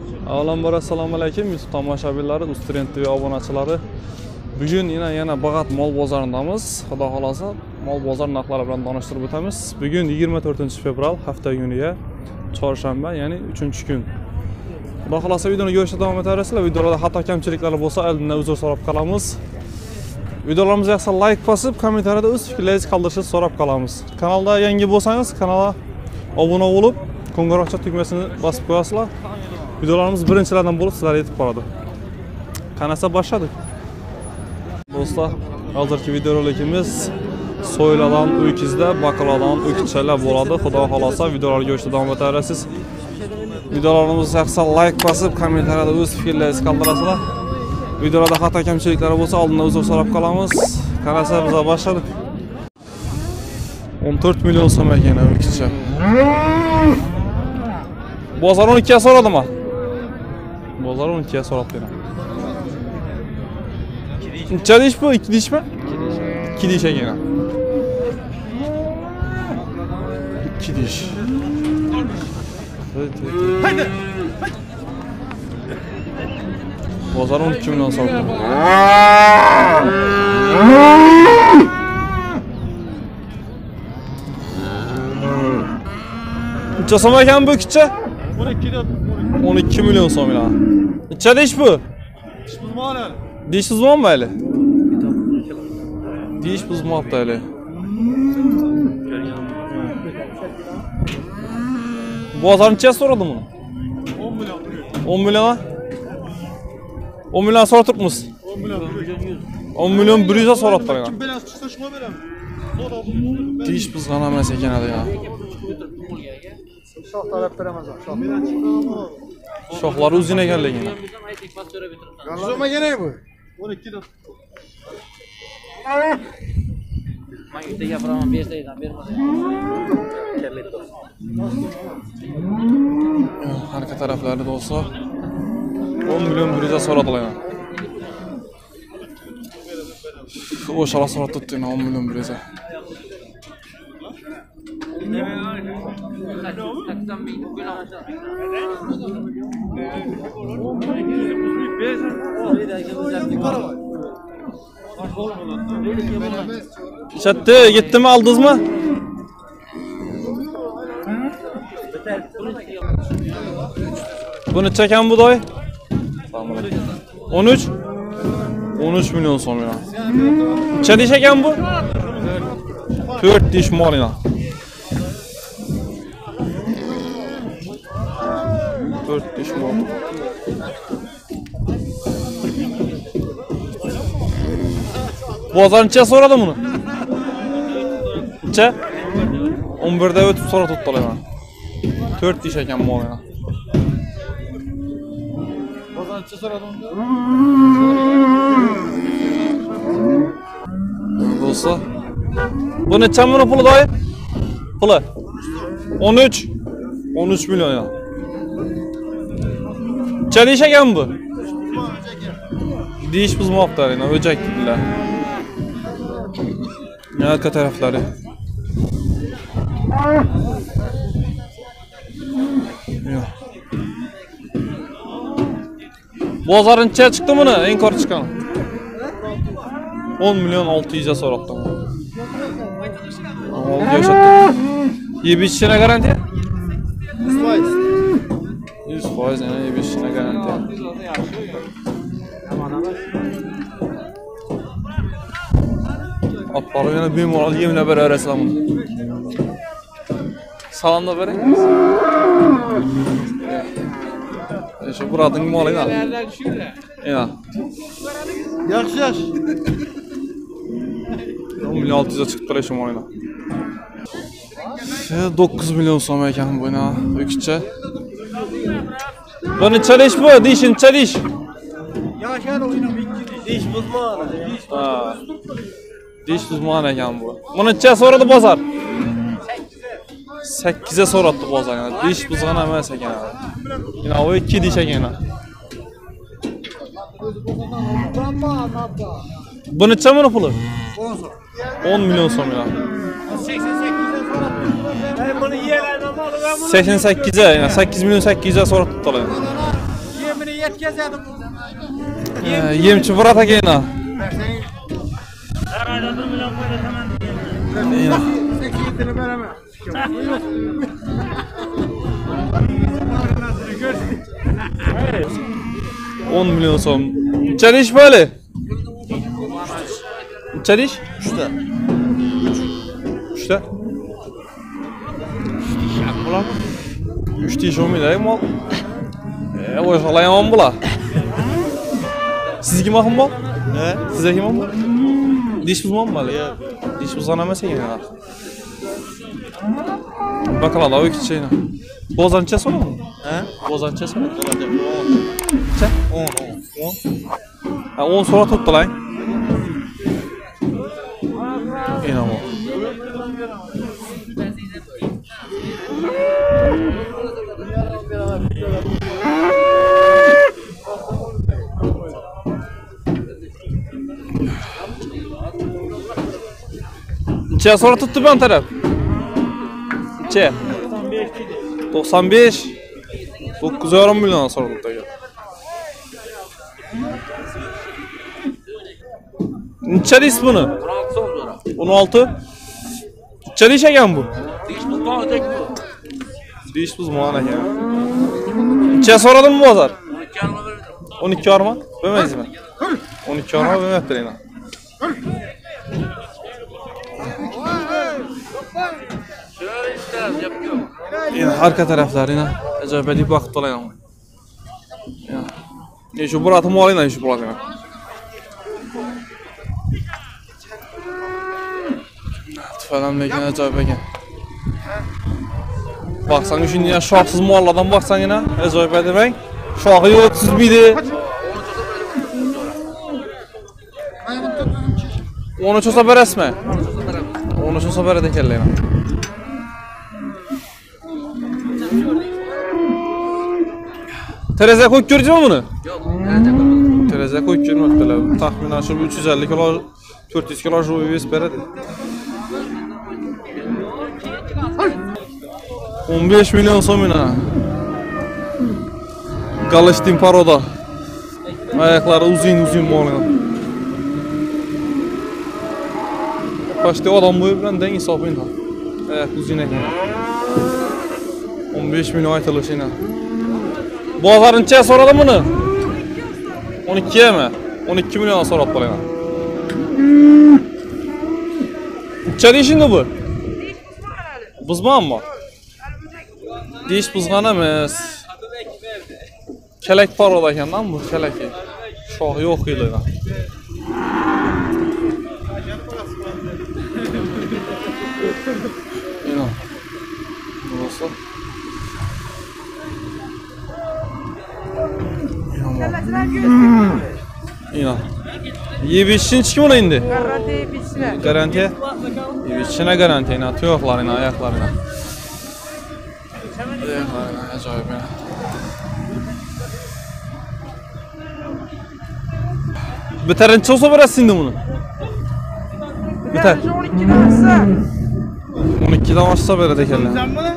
Avvalambor assalomu alaykum YouTube tomoshabinlari, Ustrend TV obunachilari. Bugun yana Bag'at mol bozorindamiz. Xudo xolasa mol bozor narxlari bilan tanishtirib o'tamiz. Bugun 24-fevral hafta kuniga, chorshanba, ya'ni 3-kun. Xudo xolasa videoni ko'rishda davom etasizlar. Videolarda xato kamchiliklar bo'lsa, oldindan uzr so'rab qolamiz. Videolarimizni yoqsa like bosib, kommentariyada o'z fikrlaringizni qoldirishni so'rab qolamiz. Kanalda yangi bo'lsangiz, kanalga obuna bo'lib, qo'ng'iroqcha tugmasini bosib qo'yasizlar. Videolarimiz birinchilardan bo'lib sizlarga yetib boradi. Qanasa boshladik. Do'stlar, hozirgi videorolikimiz so'yladan o'kizda, baqladan o'kizchalar bo'ladi. Xudo xolasa videolarga ko'rishda davom etasizlar. Videolarimizni yoqsa like bosib, kommentariyada o'z fikrlaringizni qoldirasizlar. Videolarda xato kamchiliklar bo'lsa, oldindan uzr so'rab qolamiz. Qanasa biz boshladik. 14 million so'm ekan o'kizcha. Bozor 12 ga so'radimi? Bozor 12 ga so'rabdi. Necha dish bu? 2 dishmi? 2 dish ekan. 2 dish. Haydi. Bozor 12 million so'rabdi. Necha so'm ekan bu o'kizcha? 12 milyon so'm ya. Necha dish bu? Dish buzmoni. Dish buzmonmi hali? Dish buzmoqda hali. Bozor necha so'radi buni? 10 million. 10 million? 10 million so'rab turibmiz. 10 million 10 million 100 so'rabdi mana. Kim belasi chiqsa shunga beramiz. Dish buzgan emas ekan hali ya. Shoh talab beramiz. Shohlar o'zine ekanligini. Zo'ma kerak bu. 12 dan. Men uyda gapiraman, bersaydan, bermasang. Kelmaydi. Harika taraflarida bo'lsa 10 million 100 so'radilar. O'shala so'rab tutdi, 10 million 100. Chatdi, yetdimi, aldingizmi? Bu necha ekan bu doy? 13? 13 million so'm ya. Necha dish ekan bu? 4 dish mol ya. 4 dish mol. Bozor necha so'radi buni? Necha? 11 da o'tib so'rab tutdilar mana. 4 dish ekan mol ya. Bozor necha so'radi unda? Do'stlar, bu necha million puli doy? Puli 13 million ya. Necha dish ekan bu? Dish buzmoqda, yana o'jak dedilar. Arka taraflari. Bozor necha chiqdi buni? Eng ko'p chiqqan. 10 million 600 ga so'rabdi. Yeb ishine garantiya? 100%. 100% yana yeb ishine garantiya. Apparu yana bemalol yemla beraverasizlar buni. Salomda bering. Shu burading molingda. Yana. Yaxshi. 10 million 600 ga chiqib qolish molingda. 9 million so'm ekan bu yana o'kizcha. Bu necha dish bu? Dish necha dish? Yashar o'ynab 2 dish buzmoni. Ha. Dish buzmoni ekan bu. Buni necha so'radi bozor? 8 ga so'radi bozor. Dish buzgan emas ekan. Yana o 2 dish ekan. Bu necha buni puli? 10 million so'm ya. 88 ga, 8 million 800 ga so'rab tutdilar. yetkezedim. Yemçi Murat akayna. Her ayda 1 milyon koyda hemen diyelim. 8'ini veremem. 10 milyon so'm. Chalish böyle. Chalish? 3'te. 3'te. 3 tiş olmaydı mal. O şalayamam bula. Siz kim akım bol? He? Size kim bol? Diş buzmam mı? Diş buzlanamasa yine. Bakalım da o iki şeyine. Bozança sonu mu? He? Bozança sonu. 10. Çe? 10. 10 sonra tuttu lan. İnanma. Çe sonra tuttu ben taraf. Çe. 95. 910 milyon sonra tuttu. Neçəliyiz bunu? 16. Neçəliyiş ekan bu? Diş buzmağın ekan. Neçə soradın mı bazar? 12 arma. Vermez mi? 12 arma vermezdir yine. Yine arka taraflar yine. Acayip vakit dolayı ama. Ya şu buratı mı alayım şu buratı yine. Falan mekan acayip ekan. Baksan şimdi ya şahsız mualladan baksan yine acayip demek. Şahı yok süzmeydi. Onu çoğsa beresme. Onu çoğsa bere tekerle yine. Tereze koyup göreceğim bunu? Yok, nerede kaldı? Tereze koyup görmekteler. Tahminen şu 350 kilo, 400 kilo joyu ves beredi. 15 milyon somuna. Galıştım paroda. Ayakları uzun molina. Başta adam boyu bilen den insafıyla. Ayak uzun ekan. 15 milyon aytılışıyla. Bozarın çe soradı bunu? 12'ye mi? 12 milyona sorat balayna. Çe deyişindi bu? Buzman mı? Diş buzgan emas. Kelek paroda ekan lan bu keleki. Shoh yo'q edi. Ino. Burası. Ino. Yebişin çıkım ola indi? Garanti bitsin. Garanti? Yebişine garanti ina. Tuyoqlarına, ayaklarına. Ayaklarına acayip ina. Bitirinchi olsa berasizdi buni. Bitar. 12'den aşsa. 12'dan oshsa beradi ekanlar. Sen bunu?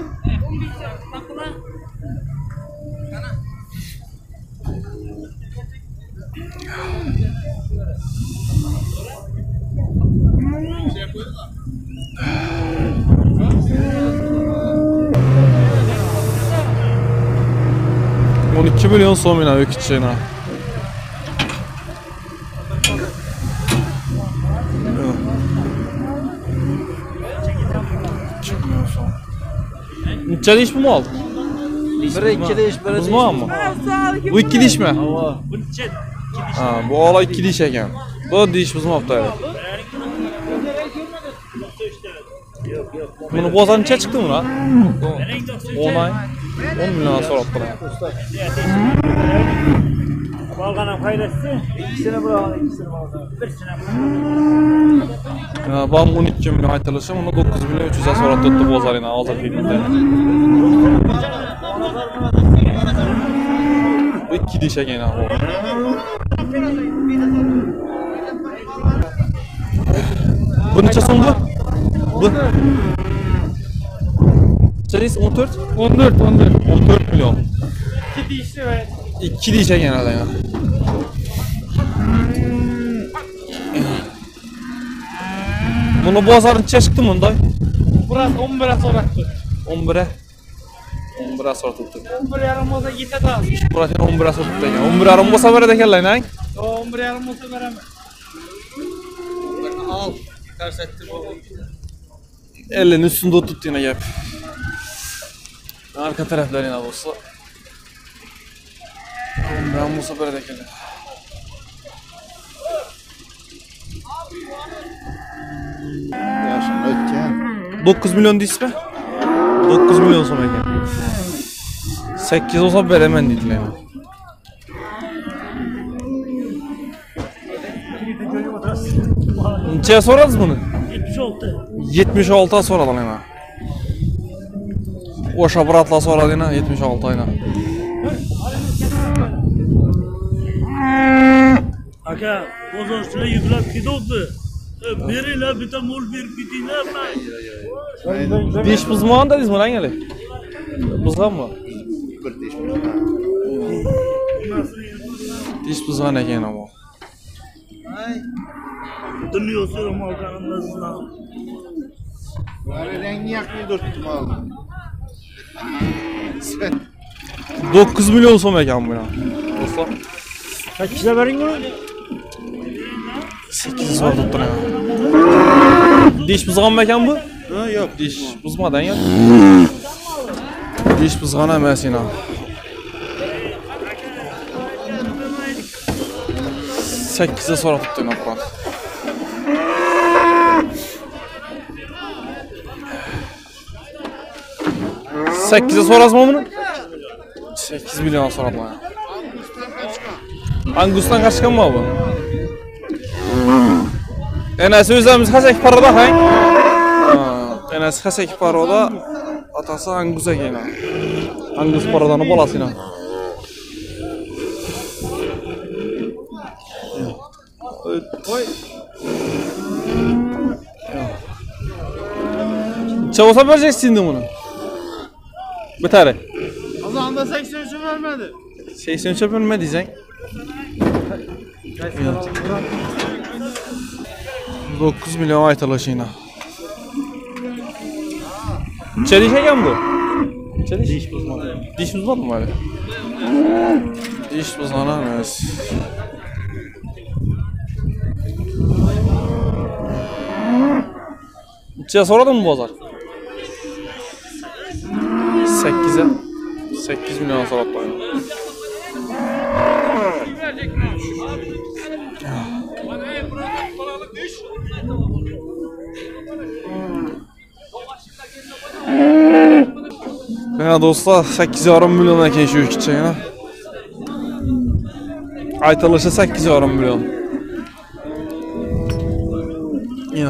$12 milyon so'm ina o'kichina. Necha ish bu mol? Biri 2 deyiş, biri Buzman mı? Bu 2 diş mi? Ha, bu ola 2 diş ekan. Bu diş buzmapti. Bunu bozan necha chiqdi buni? 10 ay. 10 milyon so'rabdilar. Balgana faydası. İkisini bırakalım, ikisini bırakalım. Birisine bırakalım. Bam 12 milyon aytilishi, uni 9 milyon 300 ga so'ratdi bozorina hozirgi kunda. Bu 2 dish ekan bu. Bu necha so'm bu? Bu. Siz 14 milyon. 2 dişli ve 2 diyecek genelde ya. Bunu bozarın içe çıktı mı day? Burası 11'e soraktı. 11'e. 11'e sonra tuttu. 11 yarım olsa gitse de az. Burası 11'e sonra tuttu ya. 11 yarım olsa böyle de kelleyin ha. O 11 yarım olsa veremem. Al. Ters ettim oğlum. Elinin üstünde tut yine gel. Arka taraflar yine olsa. 11 yarım olsa böyle de kelleyin. Yaşın ötken. 9 milyon deysiz mi? 9 milyon sonra ekan. 8 olsa beremen deydiler ya. Neçeye soradınız bunu? 76. 76'a soradan yana. Oşa bıratla soradı yana 76 ayına. Aka, bozorçuna yüklep gidiyordu. Biriyle bir de mol bir bitine ben. Diş buzmağın dediniz mi lan geli? Buzgan mı? Bir diş Diş buzgan eken ama. Dönüyorsun ama Hakan'ın nasıl? Bari rengi yakmayı dörttüm oğlum. Sen. 9 milyon son mekan bu ya. Dostlar. Kaç kişi verin bunu? 8 sonra tuttun ya. Diş buzgan mekan bu? Ha yok. Diş buzmadan ya. Diş buzgan emas yine. 8'e sonra tuttun ya Kur'an. Sekize sorasın mı bunu? 8 milyon soradım ya. Angus'tan kaç çıkan mı bu? Enesi özlerimiz kaç ekip parada hay? Enesi kaç ekip parada? Atası Angus'a gene. Angus paradanı bolasıyla. Oy. Çavuşa vereceksin de bunu. Biter. O zaman da 83'ü vermedi. 83 bölme diyeceksin. 9 milyon aytalaşıyla. Çeliş eken bu. Çeliş. Diş buzmadı. Diş buzmadı mı öyle? Diş buzmana evet. İçine soradın mı bozar? 8'e 8 milyon sorat var. Yani dostlar 8,5 milyon eken şu iki çayına. Aytalışı 8,5 milyon. Ya.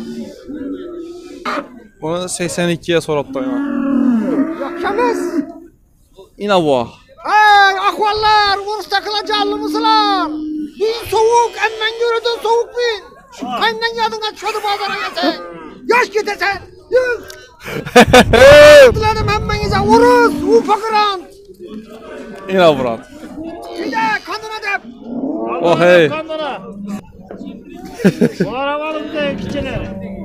Bunu 82'ye sorattı ya. Şamız. Yine bu. Hey ahvallar, vuruşta kılacağlı mısılar? Bin soğuk, emmen görüdün soğuk bin. Kayından yadına çıkadı bazara yesen. Yaş getirsen, yük. Dilerim emmenize vuruz, ufakıran. Yine Murat. Şide kanına dep. Oh hey. Kandana. Bunlar havalı bir de küçüleri.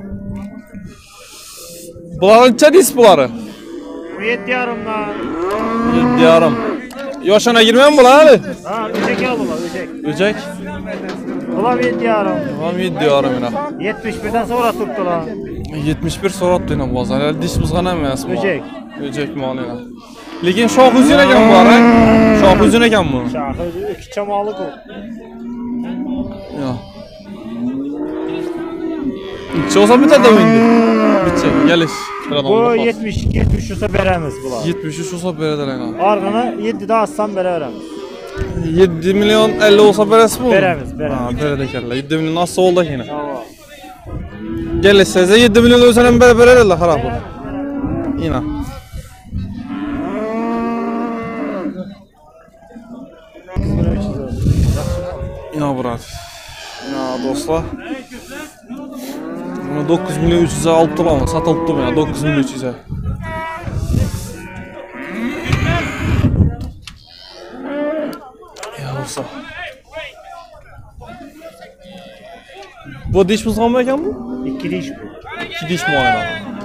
Bunların çadis bunları. 7 yarımdan. Diyarım. Yaşana girmem mi lan hadi? Ha, öcek al ulan, öcek. Öcek. Ulan 7 yarım. Tamam 7 diyarım yine. 71'den sonra tuttu lan. 71 sorat yine bu azar. Yani diş buzgan emas bu. Öcek. Öcek mi yine. Lekin şoq uzun ekan bu ara. Şoq uzun ekan bu. Şahı 2 çamalık o. Ya. Hiç olsa biter de oyundu. Bitecek. Geliş. Bu 70 olsa veremiz bular. 73 olsa bere de lan. Argana 7 daha assam veremiz. 7 milyon 50 olsa beresi mi? Veremiz. Ha, bere de kelle. 7 milyon nasıl oldu yine? Tamam. Geliş size 7 milyon özenen bere de harap olur. Yine. Ya Murat. Ya dostlar. Bunu 9 milyon 300'e alttım ama satıldım ya 9 milyon 300'e. dostlar. Bu diş buzgan mı ekan bu? 2 diş bu. 2 diş muayene.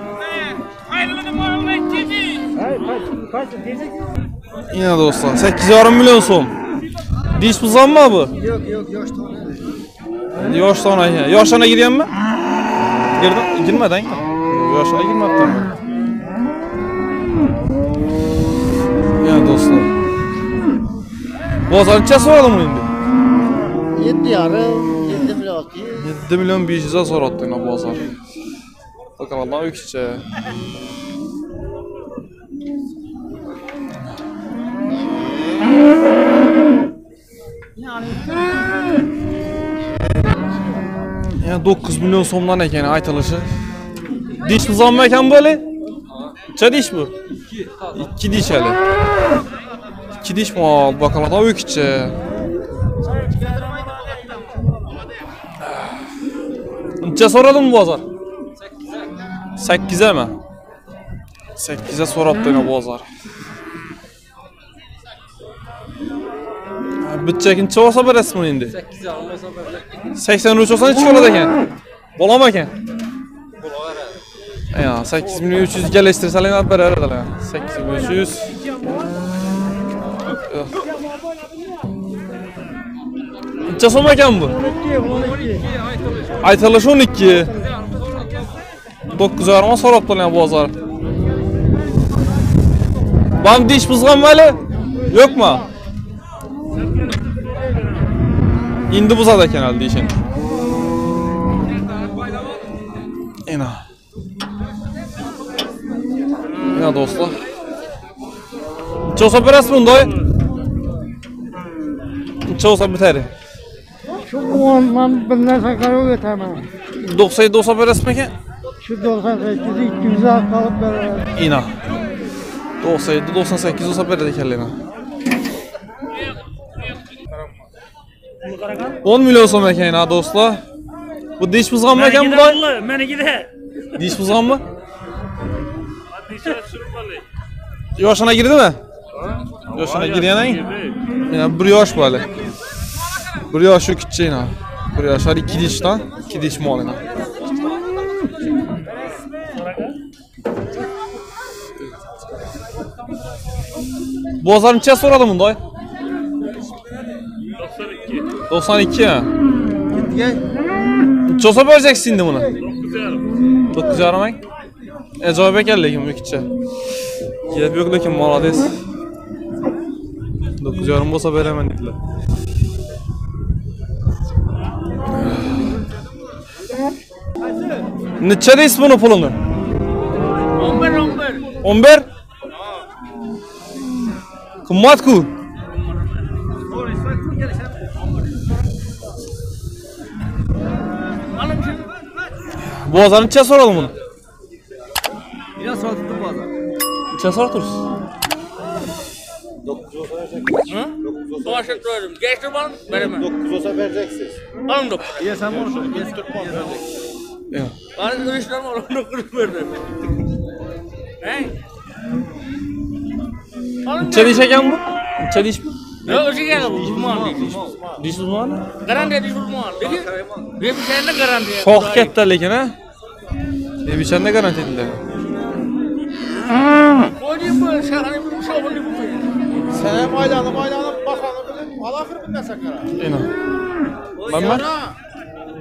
Yine dostlar 8,5 milyon so'm. Diş buzgan mı bu? Yok yosh tane. Yosh tane ekan. Yoshlarına girganmi? Girdim, girmeden. Yoshlarına girmabdi. Ya dostlar. Bozorcha so'radim endi. 7,5 7 milyon 600. 7 milyon 500'e so'ratdi yine bozor. Bakalım daha yüksekçe. Ya 9 milyon so'mdan ekan aytilishi. Dish nizommi ekan böyle? Necha dish bu? 2 dish hali. 2 dish mal, bakalım daha yüksekçe. Necha so'rading bozor? 8'e mi? 8'e so'rabdi yine bozor. Bitchakincha olsa berasizmi endi? 83 olsa necha bo'ladi ekan? Bo'ladimi ekan? Bo'laveradi. Ya 8 milyon 300 kelishtirsalar olib berardilar. 8 milyon 300. Necha so'm ekan bu? Aytilishi 12. 9,5 so'rabdilar bozor. Bam dish buzgan mali? Yo'qmi? Endi buzadi ekan hali deyishin. Ena. Ena do'stlar. Necha olsa berasiz bunday? Necha olsa bitadi? Şu man bir narsa qarab o'taman. 97 olsa berasizmi ekan? Şu 98 200 kalıp beraber. Ena. 97 98 olsa beradi ekanlar. 10 milyon so'm ekan ha do'stlar. Bu dish buzganmi ekan bu? Menigida. Dish buzganmi? Yoshına girdimi? Yoshına girganing? Yana 1 yosh bu hali. 1 yosh shu kichkina. 1 yosh hali 2 dishdan, 2 dish molina. Bozor necha so'radi bunday? 92 ya. Necha olsa beracaksın şimdi bunu? 9,5 ming. Ajoyib ekan lekin bu kichik. Gap yo'q lekin молодец. 9,5 bo'lsa beraman dedilar. Necha deysiz buni pulini? 11. 11? Qimmat-ku. Bozor necha so'rading buni? Biraz sotibdi bozor. Necha so'rab tursiz? 9 olsa verecek. Ha? 9 olsa Başlatıyorum. Geçtim oğlum. Veremem. 9 olsa vereceksiniz. Alın 9. Ya sen bunu 5-4 puan vereceksin. Yo'q. Bana görüşlerim oğlum 9 verdim. Hey. Necha dish ekan bu? Necha dish bu? Yok öyle geldi bu. Uzman değil. Dish uzmani? Garanti değil uzman. Lekin bir şey ne garanti? Xoh katta lekin ha. Bechanda garanti edilar. Koyayım bu şahane bir şey oldu bu. Sen aylanıp bakanı bilin. Al ahir bir ne sakara. Ena. Mamma?